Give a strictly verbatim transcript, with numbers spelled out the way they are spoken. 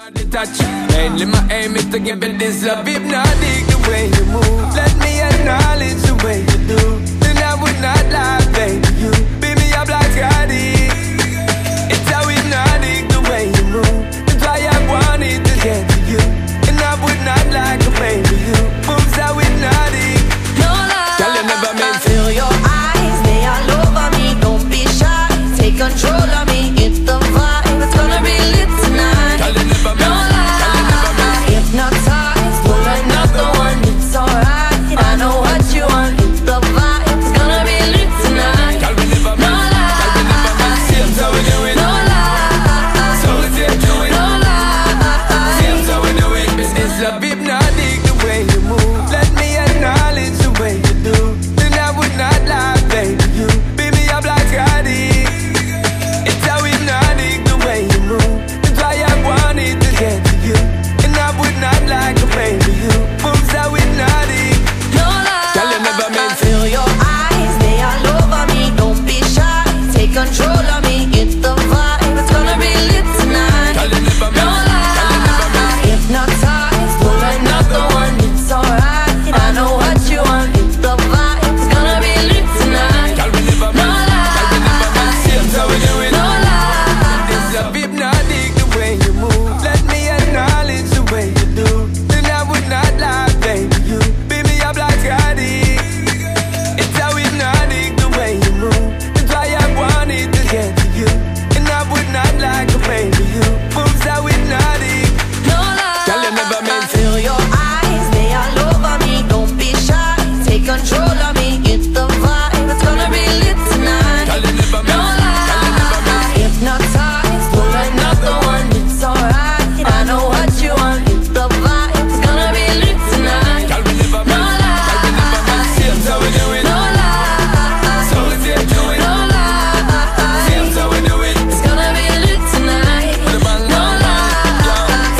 Touch. Mainly my aim is to give it this love. If not, dig the way you move. Let me acknowledge the way you do. Then I would not lie.